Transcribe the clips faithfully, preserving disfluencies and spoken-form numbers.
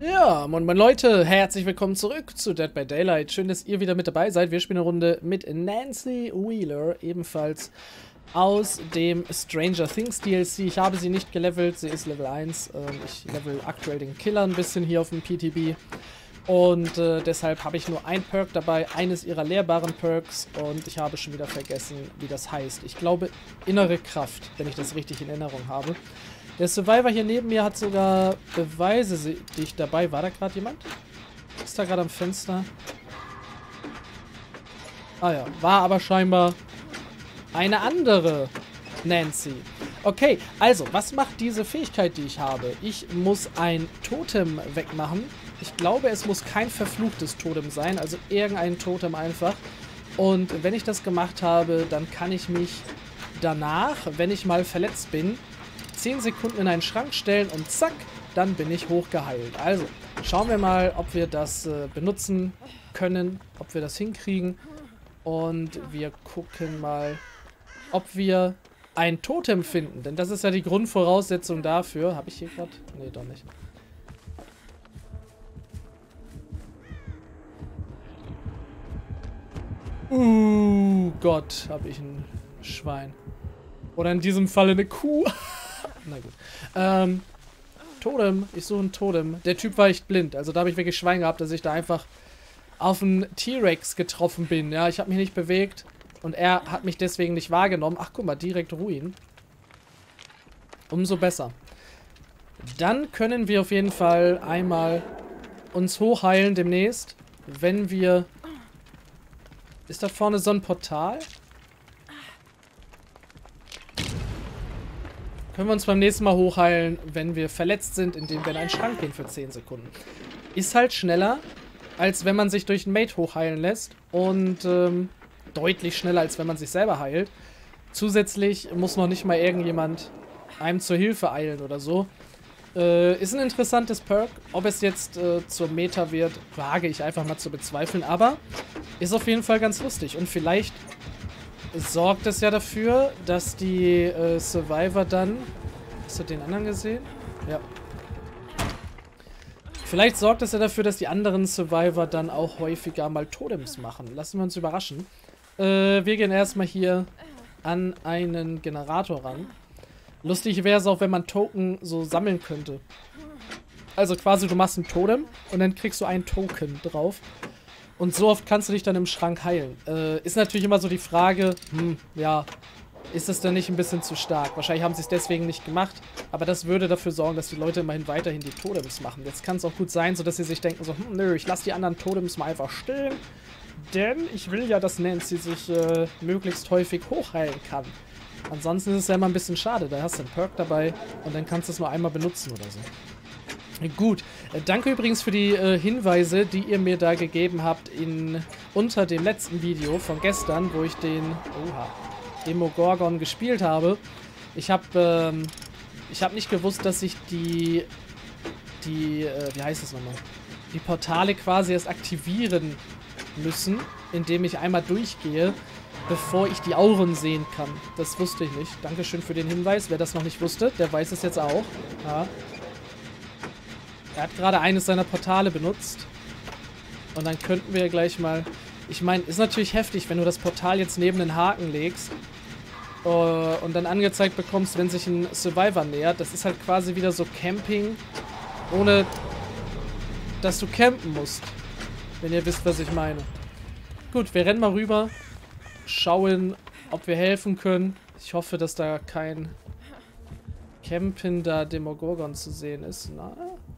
Ja, moin moin Leute, herzlich willkommen zurück zu Dead by Daylight. Schön, dass ihr wieder mit dabei seid. Wir spielen eine Runde mit Nancy Wheeler, ebenfalls aus dem Stranger Things D L C. Ich habe sie nicht gelevelt, sie ist Level eins. Ähm, ich level aktuell den Killer ein bisschen hier auf dem P T B. Und äh, deshalb habe ich nur ein Perk dabei, eines ihrer lehrbaren Perks. Und ich habe schon wieder vergessen, wie das heißt. Ich glaube, innere Kraft, wenn ich das richtig in Erinnerung habe. Der Survivor hier neben mir hat sogar Beweise, die ich dabei... War da gerade jemand? Ist da gerade am Fenster? Ah ja, war aber scheinbar eine andere Nancy. Okay, also, was macht diese Fähigkeit, die ich habe? Ich muss ein Totem wegmachen. Ich glaube, es muss kein verfluchtes Totem sein, also irgendein Totem einfach. Und wenn ich das gemacht habe, dann kann ich mich danach, wenn ich mal verletzt bin, zehn Sekunden in einen Schrank stellen und zack, dann bin ich hochgeheilt. Also, schauen wir mal, ob wir das äh, benutzen können, ob wir das hinkriegen. Und wir gucken mal, ob wir ein Totem finden. Denn das ist ja die Grundvoraussetzung dafür. Habe ich hier gerade? Nee, doch nicht. Uh, Gott, habe ich ein Schwein. Oder in diesem Falle eine Kuh. Na gut. Ähm, Totem. Ich suche ein Totem. Der Typ war echt blind. Also da habe ich wirklich Schwein gehabt, dass ich da einfach auf einen T-Rex getroffen bin. Ja, ich habe mich nicht bewegt. Und er hat mich deswegen nicht wahrgenommen. Ach, guck mal, direkt Ruin. Umso besser. Dann können wir auf jeden Fall einmal uns hochheilen demnächst. Wenn wir... Ist da vorne so ein Portal? Können wir uns beim nächsten Mal hochheilen, wenn wir verletzt sind, indem wir in einen Schrank gehen für zehn Sekunden. Ist halt schneller, als wenn man sich durch einen Mate hochheilen lässt. Und ähm, deutlich schneller, als wenn man sich selber heilt. Zusätzlich muss noch nicht mal irgendjemand einem zur Hilfe eilen oder so. Äh, ist ein interessantes Perk. Ob es jetzt äh, zur Meta wird, wage ich einfach mal zu bezweifeln. Aber ist auf jeden Fall ganz lustig. Und vielleicht... sorgt es ja dafür, dass die äh, Survivor dann... Hast du den anderen gesehen? Ja. Vielleicht sorgt es ja dafür, dass die anderen Survivor dann auch häufiger mal Totems machen. Lassen wir uns überraschen. Äh, wir gehen erstmal hier an einen Generator ran. Lustig wäre es auch, wenn man Token so sammeln könnte. Also quasi, du machst ein Totem und dann kriegst du einen Token drauf. Und so oft kannst du dich dann im Schrank heilen. Äh, ist natürlich immer so die Frage, hm, ja, ist das denn nicht ein bisschen zu stark? Wahrscheinlich haben sie es deswegen nicht gemacht, aber das würde dafür sorgen, dass die Leute immerhin weiterhin die Totems machen. Jetzt kann es auch gut sein, so dass sie sich denken so, hm, nö, ich lasse die anderen Totems mal einfach stehen, denn ich will ja, dass Nancy sich äh, möglichst häufig hochheilen kann. Ansonsten ist es ja immer ein bisschen schade, da hast du einen Perk dabei und dann kannst du es nur einmal benutzen oder so. Gut, danke übrigens für die äh, Hinweise, die ihr mir da gegeben habt in unter dem letzten Video von gestern, wo ich den oha, Demogorgon gespielt habe. Ich habe ähm, ich habe nicht gewusst, dass ich die die äh, wie heißt es nochmal? Die Portale quasi erst aktivieren müssen, indem ich einmal durchgehe, bevor ich die Auren sehen kann. Das wusste ich nicht. Dankeschön für den Hinweis. Wer das noch nicht wusste, der weiß es jetzt auch. Ja. Er hat gerade eines seiner Portale benutzt. Und dann könnten wir gleich mal... Ich meine, ist natürlich heftig, wenn du das Portal jetzt neben den Haken legst. Uh, und dann angezeigt bekommst, wenn sich ein Survivor nähert. Das ist halt quasi wieder so Camping, ohne dass du campen musst. Wenn ihr wisst, was ich meine. Gut, wir rennen mal rüber. Schauen, ob wir helfen können. Ich hoffe, dass da kein campender Demogorgon zu sehen ist. Na...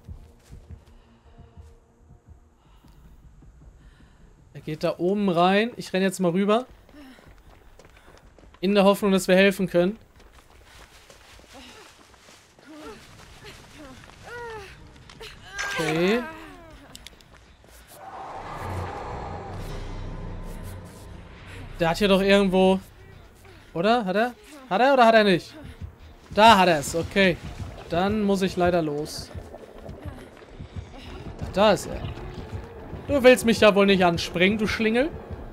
Er geht da oben rein. Ich renne jetzt mal rüber. In der Hoffnung, dass wir helfen können. Okay. Der hat hier doch irgendwo... Oder? Hat er? Hat er oder hat er nicht? Da hat er es. Okay. Dann muss ich leider los. Ach, da ist er. Du willst mich ja wohl nicht anspringen, du Schlingel.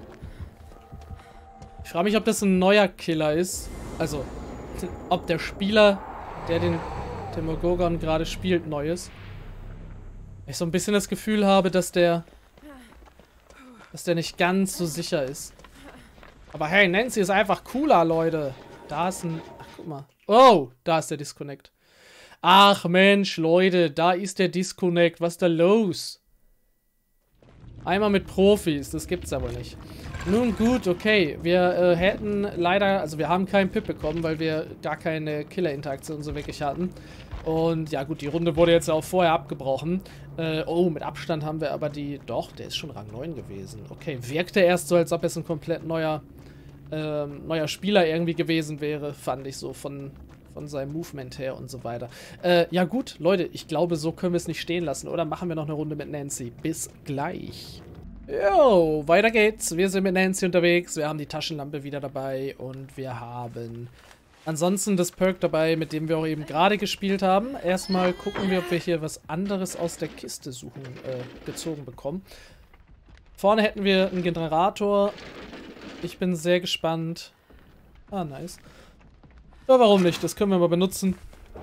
Ich frage mich, ob das ein neuer Killer ist. Also, ob der Spieler, der den Demogorgon gerade spielt, neu ist. Ich so ein bisschen das Gefühl habe, dass der... dass der nicht ganz so sicher ist. Aber hey, Nancy ist einfach cooler, Leute. Da ist ein... Ach, guck mal. Oh, da ist der Disconnect. Ach Mensch, Leute, da ist der Disconnect. Was ist da los? Einmal mit Profis, das gibt's aber nicht. Nun gut, okay. Wir äh, hätten leider... Also wir haben keinen Pip bekommen, weil wir gar keine Killer-Interaktion so wirklich hatten. Und ja gut, die Runde wurde jetzt auch vorher abgebrochen. Äh, oh, mit Abstand haben wir aber die... Doch, der ist schon Rang neun gewesen. Okay, wirkte erst so, als ob es ein komplett neuer, ähm, neuer Spieler irgendwie gewesen wäre, fand ich so von, von seinem Movement her und so weiter. Äh, ja gut, Leute, ich glaube, so können wir es nicht stehen lassen. Oder machen wir noch eine Runde mit Nancy. Bis gleich. Jo, weiter geht's. Wir sind mit Nancy unterwegs. Wir haben die Taschenlampe wieder dabei und wir haben... Ansonsten das Perk dabei, mit dem wir auch eben gerade gespielt haben. Erstmal gucken wir, ob wir hier was anderes aus der Kiste suchen, äh, gezogen bekommen. Vorne hätten wir einen Generator. Ich bin sehr gespannt. Ah, nice. Ja, warum nicht? Das können wir mal benutzen.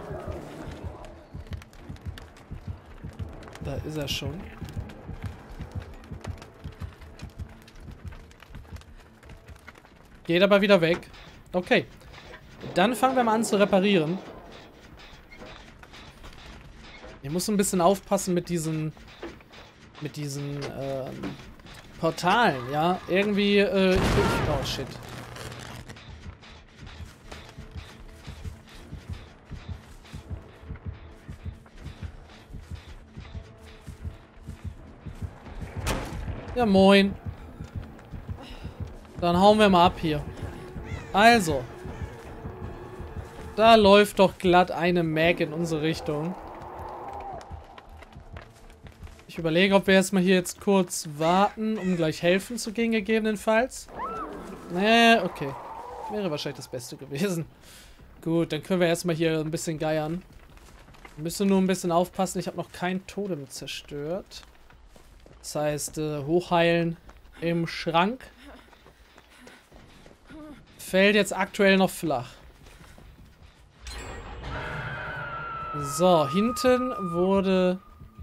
Da ist er schon. Geht aber wieder weg. Okay. Dann fangen wir mal an zu reparieren. Ich muss ein bisschen aufpassen mit diesen mit diesen ähm, Portalen, ja. Irgendwie, äh, ich bin, oh shit. Ja, moin. Dann hauen wir mal ab hier. Also. Da läuft doch glatt eine Mag in unsere Richtung. Ich überlege, ob wir erstmal hier jetzt kurz warten, um gleich helfen zu gehen, gegebenenfalls. Nee, okay. Wäre wahrscheinlich das Beste gewesen. Gut, dann können wir erstmal hier ein bisschen geiern. Wir müssen nur ein bisschen aufpassen. Ich habe noch kein Totem zerstört. Das heißt, äh, hochheilen im Schrank. Fällt jetzt aktuell noch flach. So, hinten wurde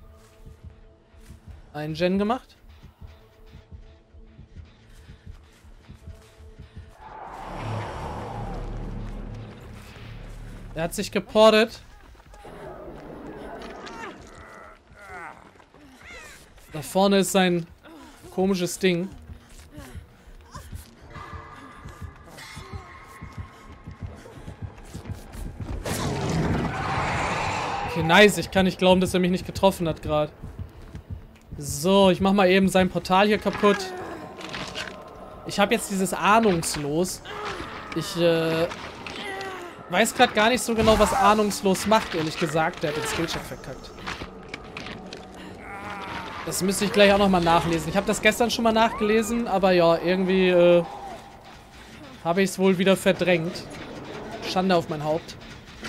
ein Gen gemacht. Er hat sich geportet. Da vorne ist sein komisches Ding. Okay, nice. Ich kann nicht glauben, dass er mich nicht getroffen hat gerade. So, ich mach mal eben sein Portal hier kaputt. Ich habe jetzt dieses Ahnungslos. Ich äh, weiß gerade gar nicht so genau, was Ahnungslos macht, ehrlich gesagt. Der hat den Skillcheck verkackt. Das müsste ich gleich auch nochmal nachlesen. Ich habe das gestern schon mal nachgelesen, aber ja, irgendwie äh, habe ich es wohl wieder verdrängt. Schande auf mein Haupt.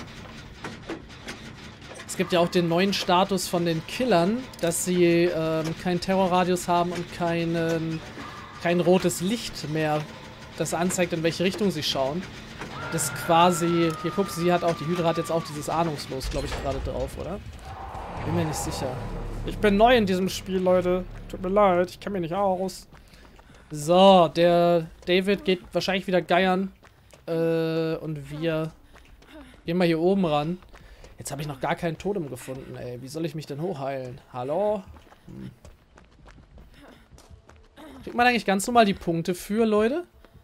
Es gibt ja auch den neuen Status von den Killern, dass sie ähm, keinen Terrorradius haben und keinen, kein rotes Licht mehr, das anzeigt, in welche Richtung sie schauen. Das quasi... Hier, guck, sie hat auch... Die Hydra hat jetzt auch dieses Ahnungslos, glaube ich, gerade drauf, oder? Bin mir nicht sicher. Ich bin neu in diesem Spiel, Leute. Tut mir leid, ich kenne mich nicht aus. So, der David geht wahrscheinlich wieder geiern. Äh, und wir gehen mal hier oben ran. Jetzt habe ich noch gar kein Totem gefunden, ey. Wie soll ich mich denn hochheilen? Hallo? Hm. Kriegt man eigentlich ganz normal die Punkte für, Leute?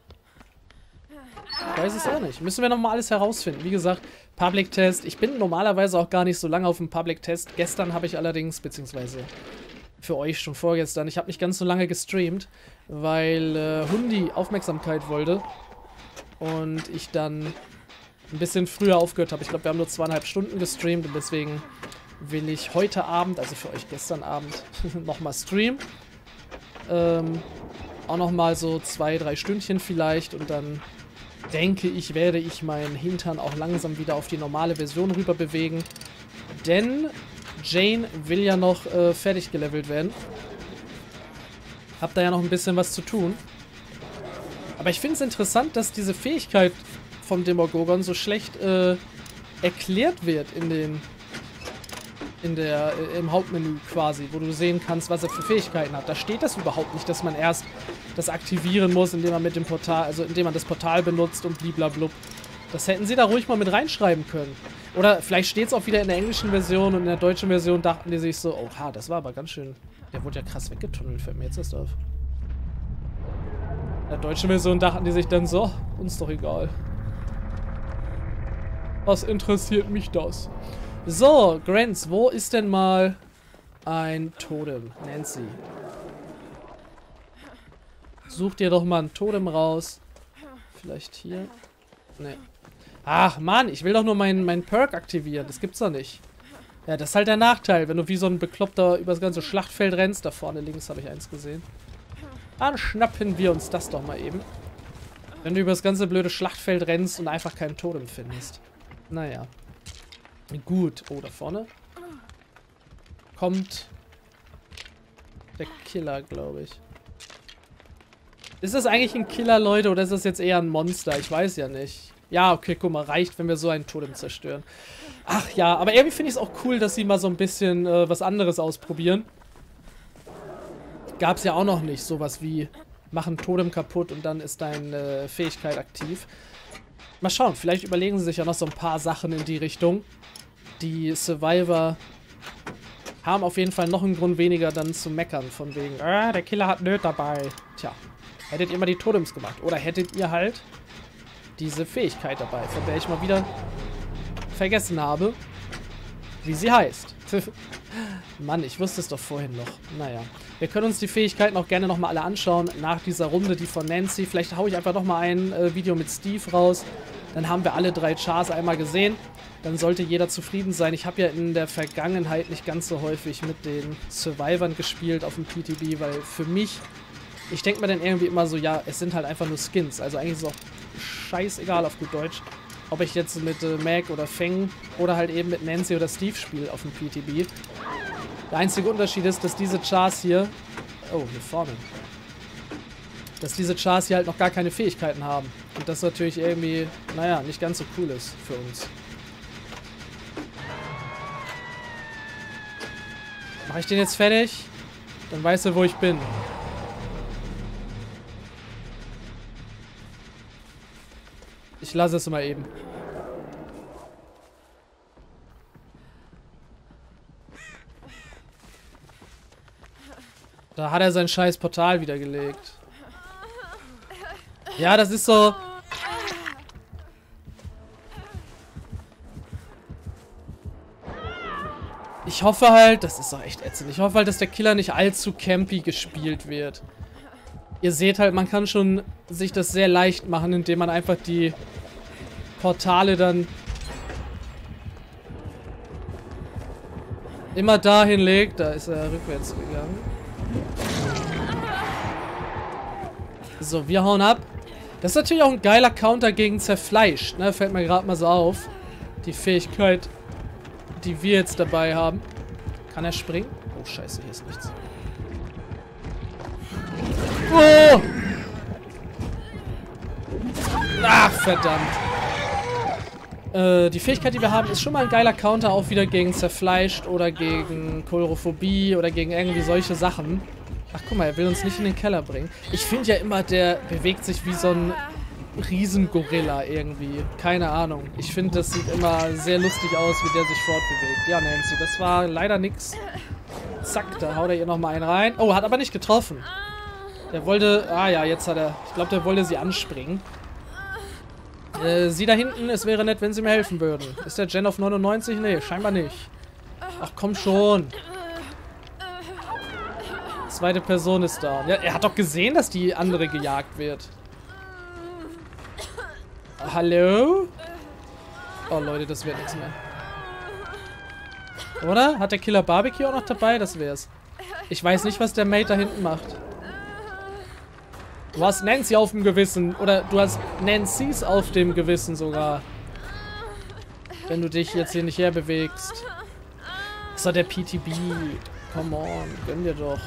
Ich weiß es auch nicht. Müssen wir nochmal alles herausfinden. Wie gesagt, Public Test. Ich bin normalerweise auch gar nicht so lange auf dem Public Test. Gestern habe ich allerdings, beziehungsweise für euch schon vorgestern, ich habe nicht ganz so lange gestreamt, weil äh, Hundi Aufmerksamkeit wollte. Und ich dann ein bisschen früher aufgehört habe. Ich glaube, wir haben nur zweieinhalb Stunden gestreamt und deswegen will ich heute Abend, also für euch gestern Abend, nochmal streamen. Ähm, auch nochmal so zwei, drei Stündchen vielleicht und dann denke ich, werde ich meinen Hintern auch langsam wieder auf die normale Version rüber bewegen. Denn Jane will ja noch äh, fertig gelevelt werden. Hab da ja noch ein bisschen was zu tun. Aber ich finde es interessant, dass diese Fähigkeit vom Demogorgon so schlecht äh, erklärt wird in den in der, im Hauptmenü quasi, wo du sehen kannst, was er für Fähigkeiten hat. Da steht das überhaupt nicht, dass man erst das aktivieren muss, indem man mit dem Portal, also indem man das Portal benutzt und bliblablub. Das hätten sie da ruhig mal mit reinschreiben können. Oder vielleicht steht es auch wieder in der englischen Version und in der deutschen Version dachten die sich so, oha, das war aber ganz schön, der wurde ja krass weggetunnelt, fällt mir jetzt erst auf. In der deutschen Version dachten die sich dann so, uns doch egal. Was interessiert mich das? So, Grants, wo ist denn mal ein Totem? Nancy. Such dir doch mal ein Totem raus. Vielleicht hier. Nee. Ach, Mann, ich will doch nur meinen mein Perk aktivieren. Das gibt's doch nicht. Ja, das ist halt der Nachteil, wenn du wie so ein Bekloppter über das ganze Schlachtfeld rennst. Da vorne links habe ich eins gesehen. Dann schnappen wir uns das doch mal eben. Wenn du über das ganze blöde Schlachtfeld rennst und einfach kein Totem findest. Naja. Gut. Oh, da vorne kommt der Killer, glaube ich. Ist das eigentlich ein Killer, Leute, oder ist das jetzt eher ein Monster? Ich weiß ja nicht. Ja, okay, guck mal, reicht, wenn wir so einen Totem zerstören. Ach ja, aber irgendwie finde ich es auch cool, dass sie mal so ein bisschen äh, was anderes ausprobieren. Gab es ja auch noch nicht, sowas wie mach ein Totem kaputt und dann ist deine äh, Fähigkeit aktiv. Mal schauen, vielleicht überlegen sie sich ja noch so ein paar Sachen in die Richtung. Die Survivor haben auf jeden Fall noch einen Grund weniger dann zu meckern, von wegen, ah, der Killer hat Nöt dabei. Tja, hättet ihr mal die Totems gemacht. Oder hättet ihr halt diese Fähigkeit dabei, von der ich mal wieder vergessen habe, wie sie heißt. Mann, ich wusste es doch vorhin noch. Naja, wir können uns die Fähigkeiten auch gerne nochmal alle anschauen nach dieser Runde, die von Nancy. Vielleicht haue ich einfach nochmal ein äh, Video mit Steve raus. Dann haben wir alle drei Chars einmal gesehen. Dann sollte jeder zufrieden sein. Ich habe ja in der Vergangenheit nicht ganz so häufig mit den Survivern gespielt auf dem P T B, weil für mich, ich denke mir dann irgendwie immer so, ja, es sind halt einfach nur Skins. Also eigentlich ist es auch scheißegal auf gut Deutsch, ob ich jetzt mit äh, Mac oder Feng oder halt eben mit Nancy oder Steve spiele auf dem P T B. Der einzige Unterschied ist, dass diese Chars hier, oh, hier vorne, dass diese Chars hier halt noch gar keine Fähigkeiten haben. Und das natürlich irgendwie, naja, nicht ganz so cool ist für uns. Mache ich den jetzt fertig? Dann weißt du, wo ich bin. Ich lasse es mal eben. Da hat er sein scheiß Portal wieder gelegt. Ja, das ist so... Ich hoffe halt, das ist doch echt ätzend, ich hoffe halt, dass der Killer nicht allzu campy gespielt wird. Ihr seht halt, man kann schon sich das sehr leicht machen, indem man einfach die Portale dann immer dahin legt. Da ist er rückwärts gegangen. So, wir hauen ab. Das ist natürlich auch ein geiler Counter gegen Zerfleischt, ne? Fällt mir gerade mal so auf. Die Fähigkeit, die wir jetzt dabei haben. Kann er springen? Oh, scheiße, hier ist nichts. Oh! Ach, verdammt. Äh, die Fähigkeit, die wir haben, ist schon mal ein geiler Counter, auch wieder gegen Zerfleischt oder gegen Kolorophobie oder gegen irgendwie solche Sachen. Ach, guck mal, er will uns nicht in den Keller bringen. Ich finde ja immer, der bewegt sich wie so ein Riesengorilla irgendwie. Keine Ahnung. Ich finde, das sieht immer sehr lustig aus, wie der sich fortbewegt. Ja, Nancy, das war leider nix. Zack, da haut er ihr nochmal einen rein. Oh, hat aber nicht getroffen. Der wollte... Ah ja, jetzt hat er... Ich glaube, der wollte sie anspringen. Äh, sie da hinten, es wäre nett, wenn sie mir helfen würden. Ist der Gen auf neunundneunzig? Nee, scheinbar nicht. Ach, komm schon. Zweite Person ist da. Ja, er hat doch gesehen, dass die andere gejagt wird. Hallo? Oh, Leute, das wird nichts mehr. Oder? Hat der Killer Barbecue auch noch dabei? Das wär's. Ich weiß nicht, was der Mate da hinten macht. Du hast Nancy auf dem Gewissen. Oder du hast Nancy's auf dem Gewissen sogar. Wenn du dich jetzt hier nicht herbewegst. Das ist doch der P T B. Come on, gönn dir doch.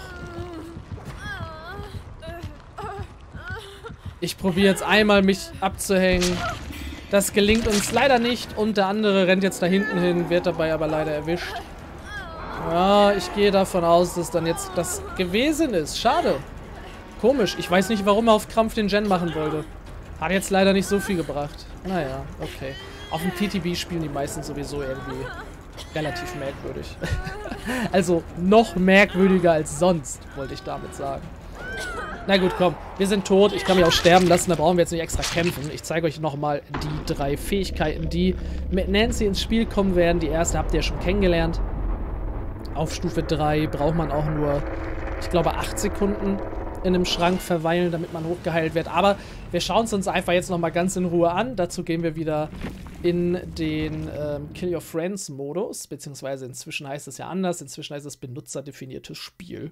Ich probiere jetzt einmal, mich abzuhängen. Das gelingt uns leider nicht. Und der andere rennt jetzt da hinten hin, wird dabei aber leider erwischt. Ja, ich gehe davon aus, dass dann jetzt das gewesen ist. Schade. Komisch. Ich weiß nicht, warum er auf Krampf den Gen machen wollte. Hat jetzt leider nicht so viel gebracht. Naja, okay. Auf dem P T B spielen die meisten sowieso irgendwie relativ merkwürdig. Also noch merkwürdiger als sonst, wollte ich damit sagen. Na gut, komm. Wir sind tot. Ich kann mich auch sterben lassen. Da brauchen wir jetzt nicht extra kämpfen. Ich zeige euch nochmal die drei Fähigkeiten, die mit Nancy ins Spiel kommen werden. Die erste habt ihr schon kennengelernt. Auf Stufe drei braucht man auch nur, ich glaube, acht Sekunden in einem Schrank verweilen, damit man hochgeheilt wird. Aber wir schauen es uns einfach jetzt nochmal ganz in Ruhe an. Dazu gehen wir wieder in den ähm, Kill Your Friends Modus. Beziehungsweise inzwischen heißt es ja anders. Inzwischen heißt es benutzerdefiniertes Spiel.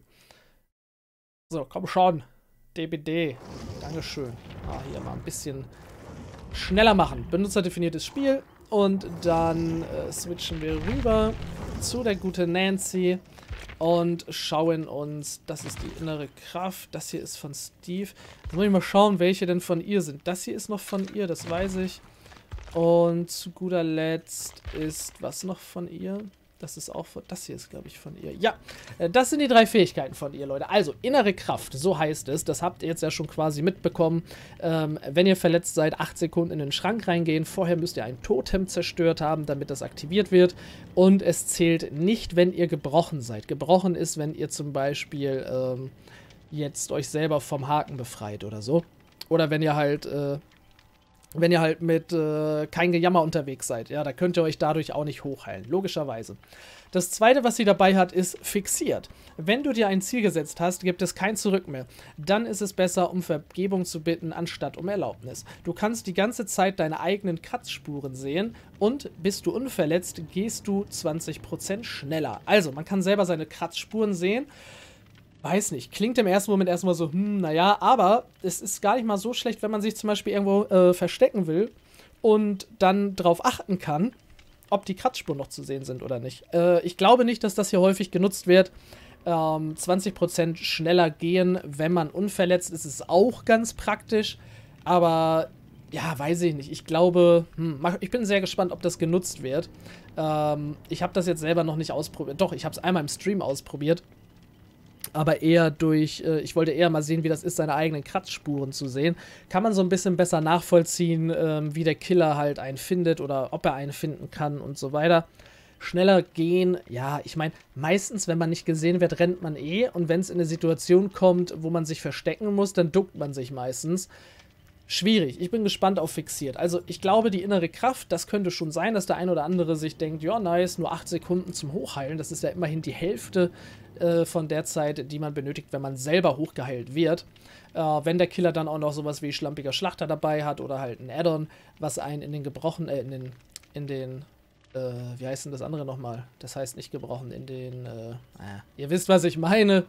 So, komm schon. D B D. Dankeschön. Ah, hier mal ein bisschen schneller machen. Benutzerdefiniertes Spiel. Und dann äh, switchen wir rüber zu der guten Nancy und schauen uns, das ist die innere Kraft, das hier ist von Steve. Jetzt muss ich mal schauen, welche denn von ihr sind. Das hier ist noch von ihr, das weiß ich. Und zu guter Letzt ist was noch von ihr? Das ist auch von, das hier ist, glaube ich, von ihr. Ja, das sind die drei Fähigkeiten von ihr, Leute. Also, innere Kraft, so heißt es. Das habt ihr jetzt ja schon quasi mitbekommen. Ähm, wenn ihr verletzt seid, acht Sekunden in den Schrank reingehen. Vorher müsst ihr ein Totem zerstört haben, damit das aktiviert wird. Und es zählt nicht, wenn ihr gebrochen seid. Gebrochen ist, wenn ihr zum Beispiel ähm, jetzt euch selber vom Haken befreit oder so. Oder wenn ihr halt... Äh, Wenn ihr halt mit äh, kein Gejammer unterwegs seid, ja, da könnt ihr euch dadurch auch nicht hochheilen, logischerweise. Das zweite, was sie dabei hat, ist fixiert. Wenn du dir ein Ziel gesetzt hast, gibt es kein Zurück mehr. Dann ist es besser, um Vergebung zu bitten, anstatt um Erlaubnis. Du kannst die ganze Zeit deine eigenen Kratzspuren sehen und bist du unverletzt, gehst du zwanzig Prozent schneller. Also, man kann selber seine Kratzspuren sehen. Weiß nicht, klingt im ersten Moment erstmal so, hm, naja, aber es ist gar nicht mal so schlecht, wenn man sich zum Beispiel irgendwo äh, verstecken will und dann darauf achten kann, ob die Kratzspuren noch zu sehen sind oder nicht. Äh, ich glaube nicht, dass das hier häufig genutzt wird. Ähm, zwanzig Prozent schneller gehen, wenn man unverletzt ist, ist auch ganz praktisch, aber ja, weiß ich nicht. Ich glaube, hm, ich bin sehr gespannt, ob das genutzt wird. Ähm, ich habe das jetzt selber noch nicht ausprobiert. Doch, ich habe es einmal im Stream ausprobiert. Aber eher durch, äh, ich wollte eher mal sehen, wie das ist, seine eigenen Kratzspuren zu sehen. Kann man so ein bisschen besser nachvollziehen, ähm, wie der Killer halt einen findet oder ob er einen finden kann und so weiter. Schneller gehen, ja, ich meine, meistens, wenn man nicht gesehen wird, rennt man eh. Und wenn es in eine Situation kommt, wo man sich verstecken muss, dann duckt man sich meistens. Schwierig. Ich bin gespannt auf fixiert. Also ich glaube, die innere Kraft, das könnte schon sein, dass der ein oder andere sich denkt, ja nice, nur acht Sekunden zum Hochheilen. Das ist ja immerhin die Hälfte äh, von der Zeit, die man benötigt, wenn man selber hochgeheilt wird. Äh, wenn der Killer dann auch noch sowas wie schlampiger Schlachter dabei hat oder halt ein Add-on, was einen in den gebrochen, äh, in den, in den, äh, wie heißt denn das andere nochmal? Das heißt nicht gebrochen, in den, äh, äh, ihr wisst, was ich meine.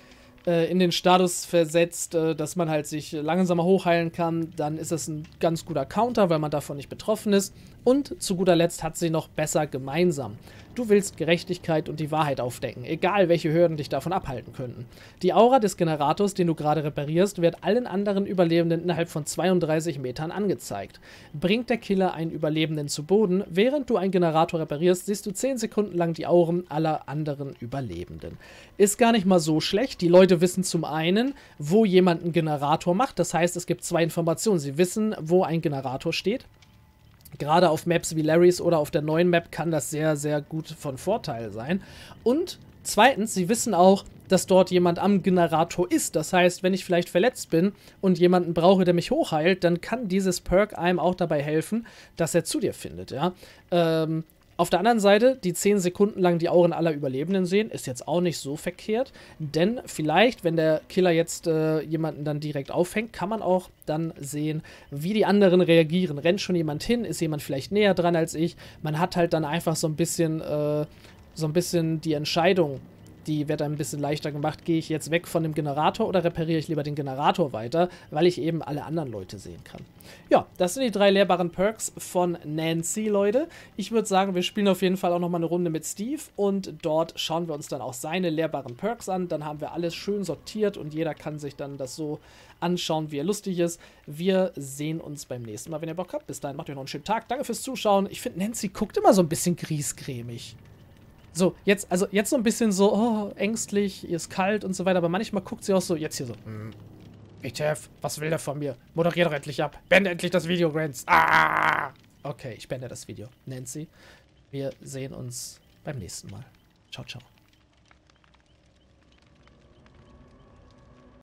In den Status versetzt, dass man halt sich langsamer hochheilen kann, dann ist es ein ganz guter Counter, weil man davon nicht betroffen ist. Und zu guter Letzt hat sie noch besser gemeinsam. Du willst Gerechtigkeit und die Wahrheit aufdecken, egal welche Hürden dich davon abhalten könnten. Die Aura des Generators, den du gerade reparierst, wird allen anderen Überlebenden innerhalb von zweiunddreißig Metern angezeigt. Bringt der Killer einen Überlebenden zu Boden, während du einen Generator reparierst, siehst du zehn Sekunden lang die Auren aller anderen Überlebenden. Ist gar nicht mal so schlecht. Die Leute wissen zum einen, wo jemand einen Generator macht. Das heißt, es gibt zwei Informationen. Sie wissen, wo ein Generator steht. Gerade auf Maps wie Larrys oder auf der neuen Map kann das sehr, sehr gut von Vorteil sein. Und zweitens, sie wissen auch, dass dort jemand am Generator ist. Das heißt, wenn ich vielleicht verletzt bin und jemanden brauche, der mich hochheilt, dann kann dieses Perk einem auch dabei helfen, dass er zu dir findet. Ja? Ähm, Auf der anderen Seite, die zehn Sekunden lang die Auren aller Überlebenden sehen, ist jetzt auch nicht so verkehrt. Denn vielleicht, wenn der Killer jetzt äh, jemanden dann direkt aufhängt, kann man auch dann sehen, wie die anderen reagieren. Rennt schon jemand hin? Ist jemand vielleicht näher dran als ich? Man hat halt dann einfach so ein bisschen, äh, so ein bisschen die Entscheidung. Die wird ein bisschen leichter gemacht. Gehe ich jetzt weg von dem Generator oder repariere ich lieber den Generator weiter, weil ich eben alle anderen Leute sehen kann. Ja, das sind die drei lehrbaren Perks von Nancy, Leute. Ich würde sagen, wir spielen auf jeden Fall auch nochmal eine Runde mit Steve und dort schauen wir uns dann auch seine lehrbaren Perks an. Dann haben wir alles schön sortiert und jeder kann sich dann das so anschauen, wie er lustig ist. Wir sehen uns beim nächsten Mal, wenn ihr Bock habt. Bis dahin, macht euch noch einen schönen Tag. Danke fürs Zuschauen. Ich finde, Nancy guckt immer so ein bisschen griesgrämig. So, jetzt, also jetzt so ein bisschen so, oh, ängstlich, ihr ist kalt und so weiter, aber manchmal guckt sie auch so, jetzt hier so, hm, W T F, was will der von mir? Moderier doch endlich ab. Beende endlich das Video, Grants. Ah! Okay, ich beende das Video. Nancy, wir sehen uns beim nächsten Mal. Ciao, ciao.